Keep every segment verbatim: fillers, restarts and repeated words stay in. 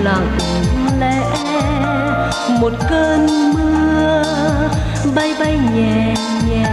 lặng lẽ, một cơn mưa bay bay nhẹ nhẹ,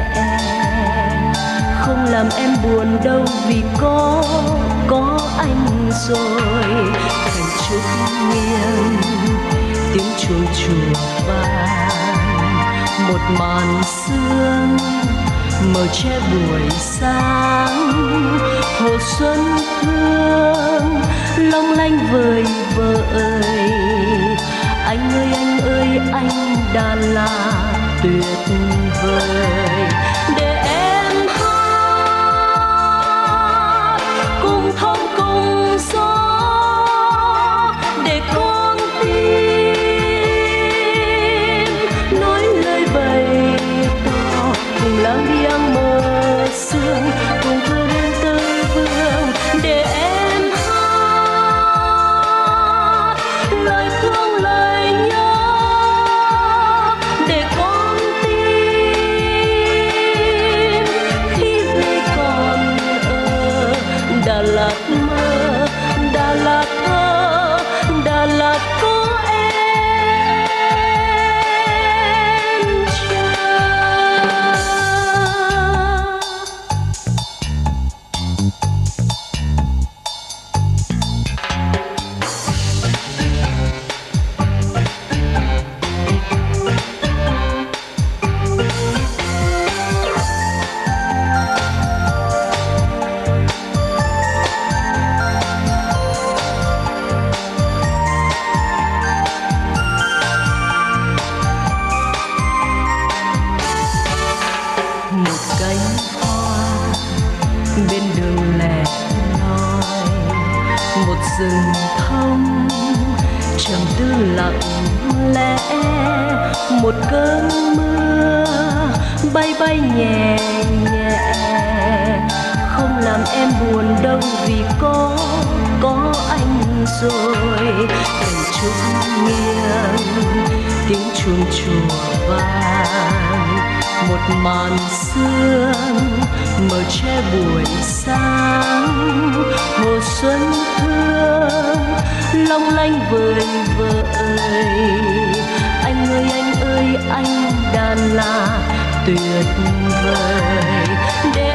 không làm em buồn đâu vì có có anh rồi. Thành trúc nghiêng tiếng chuông chùa vang, một màn sương mờ che buổi sáng. Hồ xuân hương long lanh vời vợi, anh ơi anh ơi anh Đà Lạt tuyệt vời. Để em hát cùng thông cùng gió, để con tim nói lời bày tỏ, cùng lang biang mơ sương, cùng thơ đến tới vương. Để em hát lời thương lời nhớ, để con tim khi về còn ở Đà Lạt mơ, Đà Lạt thơ, Đà Lạt có em chờ. Một cánh hoa bên đường lẻ loi, một rừng thông trầm tư lặng lẽ, một cơn mưa bay bay nhẹ nhẹ, không làm em buồn đâu vì có có anh rồi. Thành trúc nghiêng tiếng chuông chùa vang, một màn sương mờ che buổi sáng. Hồ xuân hương long lanh vời vợi, anh ơi anh ơi anh Đà Lạt tuyệt vời. Để